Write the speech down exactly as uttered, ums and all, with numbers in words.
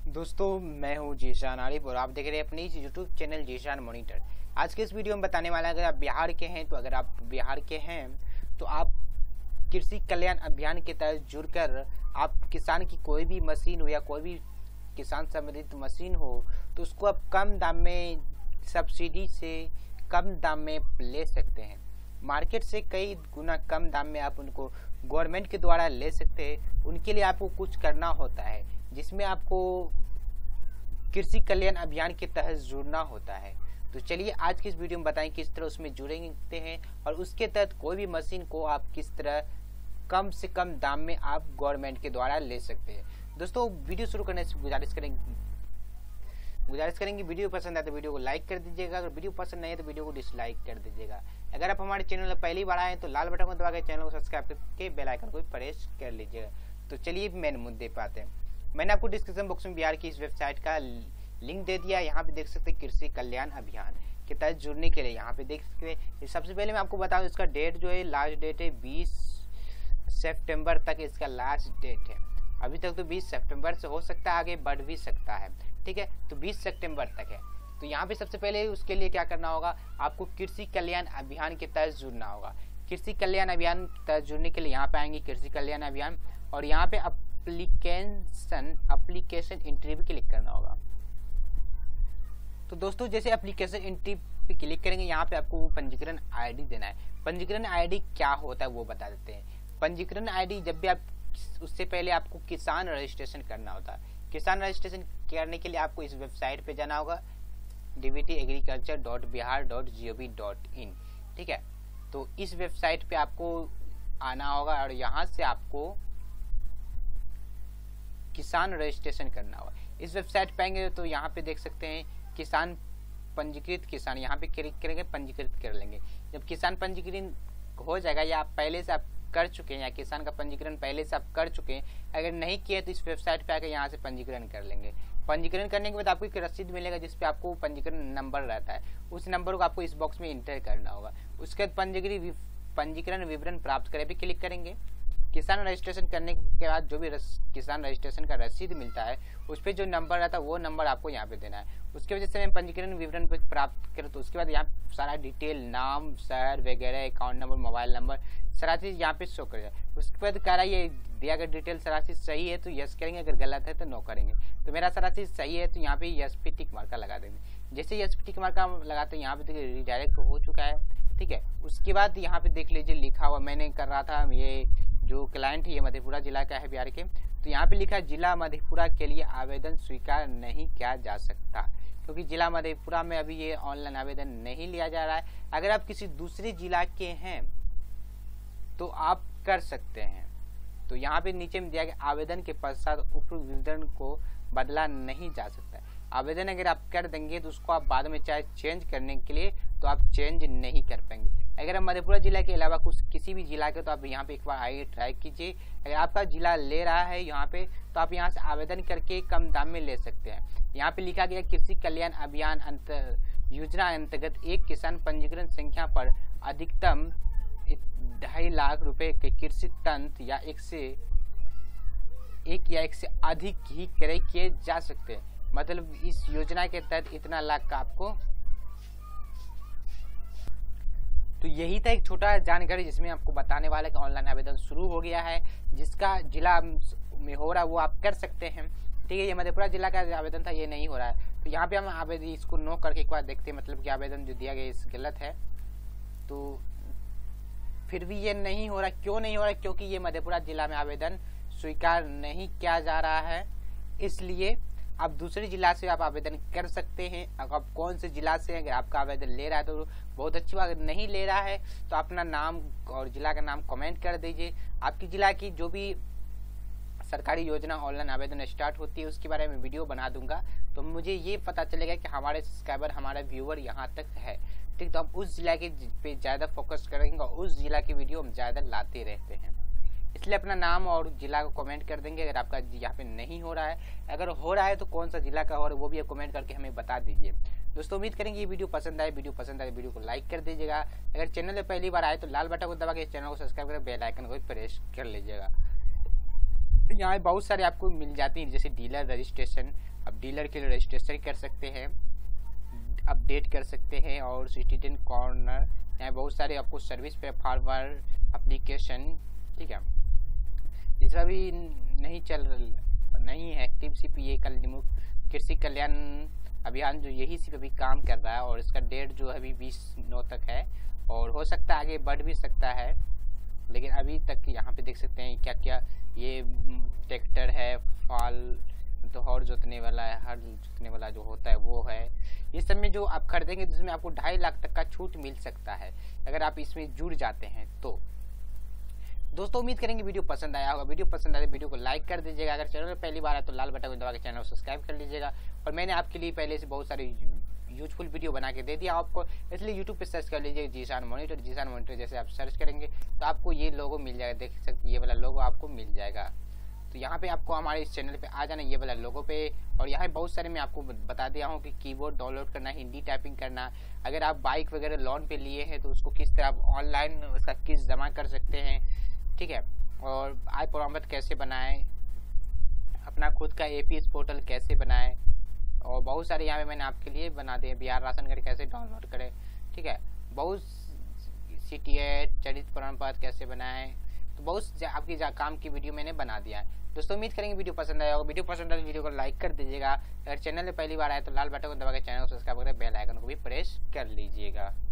दोस्तों मैं हूं जीशान आरिफ और आप देख रहे हैं अपने इस यूट्यूब चैनल जीशान मॉनिटर। आज के इस वीडियो में बताने वाला है, अगर आप बिहार के हैं तो अगर आप बिहार के हैं तो आप कृषि कल्याण अभियान के तहत जुड़कर आप किसान की कोई भी मशीन हो या कोई भी किसान संबंधित मशीन हो तो उसको आप कम दाम में सब्सिडी से कम दाम में ले सकते हैं। मार्केट से कई गुना कम दाम में आप उनको गवर्नमेंट के द्वारा ले सकते हैं। उनके लिए आपको कुछ करना होता है, जिसमें आपको कृषि कल्याण अभियान के तहत जुड़ना होता है। तो चलिए आज की इस वीडियो में बताएं किस तरह उसमें जुड़ेंगे हैं और उसके तहत कोई भी मशीन को आप किस तरह कम से कम दाम में आप गवर्नमेंट के द्वारा ले सकते हैं। दोस्तों वीडियो शुरू करने से गुजारिश करेंगे गुजारिश करेंगे वीडियो पसंद आए तो वीडियो को लाइक कर दीजिएगा। अगर वीडियो पसंद नहीं है तो वीडियो को डिसलाइक कर दीजिएगा। अगर आप हमारे चैनल में पहली बार आए तो लाल बटन को दबा के चैनल को सब्सक्राइब करके बेल आइकन को प्रेस कर लीजिएगा। तो चलिए मेन मुद्दे पे आते हैं। मैंने आपको डिस्क्रिप्शन बॉक्स में बिहार की इस वेबसाइट का लिंक दे दिया। यहाँ पे देख सकते हैं कृषि कल्याण अभियान के तहत जुड़ने के लिए यहाँ पे देख सकते हैं। सबसे पहले मैं आपको बता दूं इसका डेट जो है लास्ट डेट है बीस सितंबर तक इसका लास्ट डेट है। अभी तक तो बीस सितंबर से हो सकता है, आगे बढ़ भी सकता है, ठीक है। तो बीस सितंबर तक है। तो यहाँ पे सबसे पहले उसके लिए क्या करना होगा, आपको कृषि कल्याण अभियान के तहत जुड़ना होगा। कृषि कल्याण अभियान के तहत जुड़ने के लिए यहाँ पे आएंगे कृषि कल्याण अभियान और यहाँ पे एप्लीकेशन एप्लीकेशन एंट्री पे क्लिक करना होगा। तो दोस्तों जैसे एप्लीकेशन एंट्री पे क्लिक करेंगे यहाँ पे आपको पंजीकरण आईडी देना है। पंजीकरण आईडी क्या होता है वो बता देते हैं। पंजीकरण आईडी जब भी आप उससे पहले आपको किसान रजिस्ट्रेशन करना होता है। किसान रजिस्ट्रेशन करने के लिए आपको इस वेबसाइट पे जाना होगा D B T agriculture dot Bihar dot G O V dot in, ठीक है। तो इस वेबसाइट पे आपको आना होगा और यहाँ से आपको किसान रजिस्ट्रेशन करना होगा। इस वेबसाइट पे आएंगे तो यहाँ पे देख सकते हैं किसान पंजीकृत किसान, यहाँ पे क्लिक करेंगे पंजीकृत कर लेंगे। जब किसान पंजीकरण हो जाएगा या आप पहले से आप कर चुके हैं या किसान का पंजीकरण पहले से आप कर चुके हैं, अगर नहीं किए तो इस वेबसाइट पे आकर यहाँ से पंजीकरण कर लेंगे। पंजीकरण करने के बाद आपको एक रसीद मिलेगा जिसपे आपको पंजीकरण नंबर रहता है। उस नंबर को आपको इस बॉक्स में इंटर करना होगा। उसके बाद पंजीकरण पंजीकरण विवरण प्राप्त करें पे क्लिक करेंगे। किसान रजिस्ट्रेशन करने के बाद जो भी किसान रजिस्ट्रेशन का रसीद मिलता है उस पर जो नंबर रहता है वो नंबर आपको यहाँ पे देना है। उसके वजह से मैं पंजीकरण विवरण पे प्राप्त करूँ तो उसके बाद यहाँ सारा डिटेल, नाम, शहर वगैरह, अकाउंट नंबर, मोबाइल नंबर, सारा चीज़ यहाँ पे शो कर जाए। उसके बाद कह रहा है ये दिया गया डिटेल सारा चीज़ सही है तो यस करेंगे, अगर गलत है तो नो करेंगे। तो मेरा सारा चीज़ सही है तो यहाँ पे यस पे टिक मार्का लगा देंगे। जैसे यस पे टिक मार्का लगाते हैं यहाँ पे देखिए रिडायरेक्ट हो चुका है, ठीक है। उसके बाद यहाँ पे देख लीजिए लिखा हुआ, मैंने कर रहा था, ये जो क्लाइंट है ये मधेपुरा जिला का है बिहार के, तो यहाँ पे लिखा है जिला मधेपुरा के लिए आवेदन स्वीकार नहीं किया जा सकता, क्योंकि जिला मधेपुरा में अभी ये ऑनलाइन आवेदन नहीं लिया जा रहा है। अगर आप किसी दूसरे जिला के हैं तो आप कर सकते हैं। तो यहाँ पे नीचे में दिया गया आवेदन के पश्चात उपरोक्त विवरण को बदला नहीं जा सकता। आवेदन अगर आप कर देंगे तो उसको आप बाद में चाहे चेंज करने के लिए तो आप चेंज नहीं कर पाएंगे। अगर आप मधेपुरा जिला के अलावा कुछ किसी भी जिला के तो आप यहाँ पे एक बार आइए ट्राई कीजिए। अगर आपका जिला ले रहा है यहाँ पे तो आप यहाँ से आवेदन करके कम दाम में ले सकते हैं। यहाँ पे लिखा गया कृषि कल्याण अभियान अंतर योजना अंतर्गत एक किसान पंजीकरण संख्या पर अधिकतम ढाई लाख रुपए के कृषि तंत्र या एक से एक या एक से अधिक ही क्रय किए जा सकते हैं। मतलब इस योजना के तहत इतना लाख का आपको। तो यही था एक छोटा जानकारी जिसमें आपको बताने वाला कि ऑनलाइन आवेदन शुरू हो गया है। जिसका जिला में हो रहा है वो आप कर सकते हैं, ठीक है। ये मधेपुरा जिला का आवेदन था, ये नहीं हो रहा है। तो यहाँ पे हम आवेदन इसको नो करके एक बार देखते हैं, मतलब कि आवेदन जो दिया गया इस गलत है। तो फिर भी ये नहीं हो रहा, क्यों नहीं हो रहा? क्योंकि ये मधेपुरा जिला में आवेदन स्वीकार नहीं किया जा रहा है, इसलिए आप दूसरे जिला से आप आवेदन कर सकते हैं। अगर आप कौन से जिला से अगर आपका आवेदन ले रहा है तो बहुत अच्छी बात, अगर नहीं ले रहा है तो अपना नाम और जिला का नाम कमेंट कर दीजिए। आपकी जिला की जो भी सरकारी योजना ऑनलाइन आवेदन स्टार्ट होती है उसके बारे में वीडियो बना दूंगा, तो मुझे ये पता चलेगा कि हमारे सब्सक्राइबर, हमारा व्यूअर यहाँ तक है, ठीक। तो हम उस जिला के पे ज़्यादा फोकस करेंगे और उस जिला की वीडियो हम ज़्यादा लाते रहते हैं, इसलिए अपना नाम और जिला को कमेंट कर देंगे। अगर आपका यहाँ पे नहीं हो रहा है, अगर हो रहा है तो कौन सा जिला का हो रहा है वो भी आप कमेंट करके हमें बता दीजिए। दोस्तों उम्मीद करेंगे ये वीडियो पसंद आए। वीडियो पसंद आए वीडियो को लाइक कर दीजिएगा। अगर चैनल में पहली बार आए तो लाल बटन को दबा के चैनल को सब्सक्राइब कर बेल आइकन को प्रेस कर लीजिएगा। यहाँ बहुत सारे आपको मिल जाती हैं, जैसे डीलर रजिस्ट्रेशन, अब डीलर के लिए रजिस्ट्रेशन कर सकते हैं, अपडेट कर सकते हैं, और सिटीजन कॉर्नर, यहाँ बहुत सारे आपको सर्विस पे फार्मर एप्लीकेशन, ठीक है। दूसरा भी नहीं चल नहीं है एक्टिव सिर्फ ये कल कृषि कल्याण अभियान जो यही सिर्फ अभी काम कर रहा है, और इसका डेट जो है अभी बीस नौ तक है, और हो सकता है आगे बढ़ भी सकता है, लेकिन अभी तक यहाँ पे देख सकते हैं क्या क्या ये ट्रैक्टर है, फाल तो हर जोतने वाला है, हर जोतने वाला जो होता है वो है। इस सब में जो आप खरीदेंगे जिसमें आपको ढाई लाख तक का छूट मिल सकता है अगर आप इसमें जुड़ जाते हैं तो। दोस्तों उम्मीद करेंगे वीडियो पसंद आया होगा। वीडियो पसंद आए तो वीडियो को लाइक कर दीजिएगा। अगर चैनल में पहली बार है तो लाल बटन को दबा के चैनल को सब्सक्राइब कर लीजिएगा। और मैंने आपके लिए पहले से बहुत सारे यूजफुल वीडियो बना के दे दिया आपको, इसलिए यूट्यूब पे सर्च कर लीजिए जीशान मॉनिटर। जीशान मॉनिटर जैसे आप सर्च करेंगे तो आपको ये लोगो मिल जाएगा, देख सकते ये वाला लोगो आपको मिल जाएगा। तो यहाँ पे आपको हमारे इस चैनल पे आ जाना, ये वाला लोगो पे। और यहाँ बहुत सारे मैं आपको बता दिया हूँ कि कीबोर्ड डाउनलोड करना, हिंदी टाइपिंग करना, अगर आप बाइक वगैरह लोन पे लिए हैं तो उसको किस तरह आप ऑनलाइन उसका किस्त जमा कर सकते हैं, ठीक है। और आय प्रमाण कैसे बनाएं, अपना खुद का एपीएस पोर्टल कैसे बनाएं, और बहुत सारे यहाँ पे मैंने आपके लिए बना दिए। बिहार राशन कार्ड कैसे डाउनलोड करें, ठीक है। बहुत सीटीएट चरित्र प्रमाण पत्र कैसे बनाएं, तो बहुत आपकी काम की वीडियो मैंने बना दिया है। दोस्तों उम्मीद करेंगे वीडियो पसंद आया होगा। वीडियो पसंद आए तो वीडियो को लाइक कर दीजिएगा। अगर चैनल में पहली बार आए तो लाल बटन को दबा के चैनल को सब्सक्राइब करके बेल आइकन को भी प्रेस कर लीजिएगा।